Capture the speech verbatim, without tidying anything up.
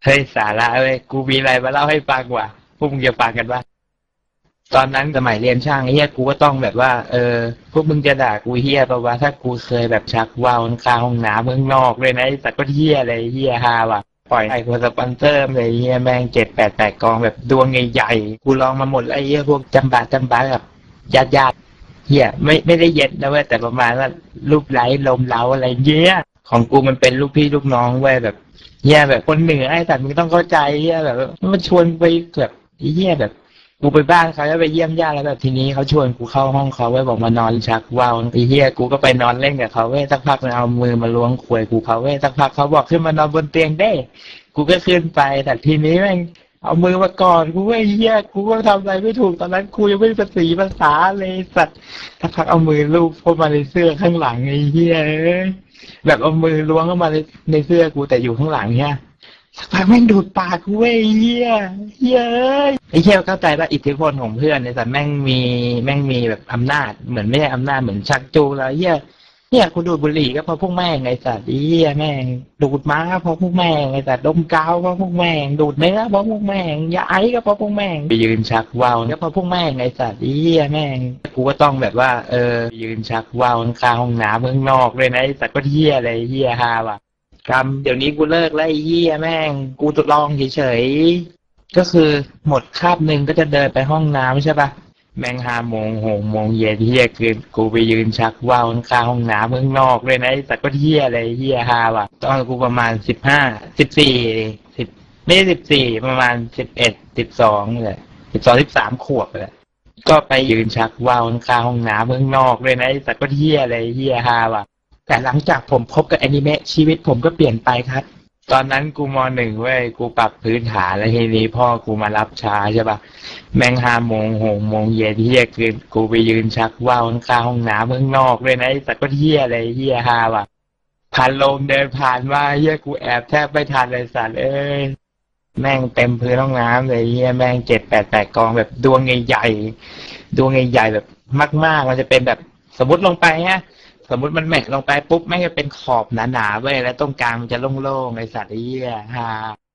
เฮ้ยสาระเว้ยกูมีอะไรมาเล่าให้ฟังว่ะพวกมึงจะฟังกันปะตอนนั้นสมัยเรียนช่างไอ้เฮียกูก็ต้องแบบว่าเออพวกมึงจะด่ากูเฮียปะวะถ้ากูเคยแบบชักว่าวคาห้องน้ำเมืองนอกเลยนะไอ้สัตว์ก็เฮียอะไรเฮียฮาว่ะปล่อยไอ้คนสปอนเซอร์เลยเฮียแม่งเจ็ดแปดแปดกองแบบดวงใหญ่ๆกูลองมาหมดแล้วไอ้เฮียพวกจำบาจำบาแบบญาติญาติเฮียไม่ไม่ได้เย็ดนะเว้ยแต่ประมาณว่ารูปไล้ลมเล้าอะไรเงี้ยของกูมันเป็นลูกพี่ลูกน้องเว้ยแบบ เฮียแบบคนเหนือไอ้สัตว์มึงต้องเข้าใจเฮียแบบมันชวนไปแบบเฮียแบบกูไปบ้านเขาแล้วไปเยี่ยมญาติแล้วแบบทีนี้เขาชวนกูเข้าห้องเขาไว้บอกมานอนชักว่าวไอ้เฮียกูก็ไปนอนเล่นกับเขาเว้ยสักพักมันเอามือมาล้วงควยกูเขาเว้ยสักพักเขาบอกขึ้นมานอนบนเตียงได้กูก็ขึ้นไปแต่ทีนี้แม่งเอามือมาก่อนกูเว้ยเฮียกูก็ทำอะไรไม่ถูกตอนนั้นกูยังไม่ภาษีภาษาเลยสัตว์สักพักเอามือลูบเข้ามาในเสื้อข้างหลังไอ้เฮียแบบเอามือล้วงเข้ามาในในเสื้อกูแต่อยู่ข้างหลังเนี่ย สักพักแม่งดูดปากกูเว้ยเฮียเฮียเอ้ยไอ้เฮียเข้าใจว่าอิทธิพลของเพื่อนเนี่ยแต่แม่งมีแม่งมีแบบอำนาจเหมือนไม่ใช่อำนาจเหมือนชักจูงแล้วเฮียเฮียกูดูดบุหรี่ก็เพราะพวกแม่งไงสัตว์เฮียแม่งดูดม้าเพราะพวกแม่งไงสัตว์ดมกาวเพราะพวกแม่งดูดเนื้อเพราะพวกแม่งยาไอก็เพราะพวกแม่งไปยืนชักว่าวก็เพราะพวกแม่งไงสัตว์เฮียแม่งกูก็ต้องแบบว่าเออยืนชักว่าวข้างห้องน้ำเมืองนอกเลยนะไอ้สัตว์ก็เฮียอะไรเฮียฮาว่ะ กรรมเดี๋ยวนี้กูเลิกแล้วไอ้เหี้ยแม่งกูทดลองเฉยๆก็คือหมดคาบหนึ่งก็จะเดินไปห้องน้ำใช่ปะแม่งห้าโมงหกโมงเย็นเหี้ยคือกูไปยืนชักว่าวข้างห้องน้ำเมืองนอกเลยนะไอ้สัตว์ก็เหี้ยอะไรเหี้ยฮาว่ะตอนกูประมาณสิบห้าสิบสี่สิบไม่ใช่สิบสี่ประมาณสิบเอ็ดสิบสองเลยสิบสองสิบสามขวบเลยก็ไปยืนชักว่าวข้างห้องน้ำเมืองนอกเลยนะไอ้สัตว์ก็เหี้ยอะไรเหี้ยฮาว่ะ แต่หลังจากผมคบกับแอนิเมะชีวิตผมก็เปลี่ยนไปครับตอนนั้นกูมหนึ่งเว้ยกูปรับพื้นฐานแล้วทีนี้พ่อกูมารับช้าใช่ปะแม่งห้าโมงหกโมงเย็นเฮียคือกูไปยืนชักว่าวข้างห้องน้ำเมืองนอกเลยนะไอ้สัตว์ก็เฮียอะไรเฮียฮาว่ะผ่านลมเดินผ่านมาเฮียกูแอบแทบไม่ทันเลยสัตว์เอ้ยแม่งเต็มพื้นห้องน้ำเลยเฮียแม่งเจ็ดแปดแปดกองแบบดวงใหญ่ๆดวงใหญ่ๆแบบมากๆมันจะเป็นแบบสมมติลงไปฮะ สมมุติมันแม็กลงไปปุ๊บแม่งจะเป็นขอบหนาๆเว้ยแล้วตรงกลางมันจะโล่งๆไอสัตว์ไอ้เหี้ยฮา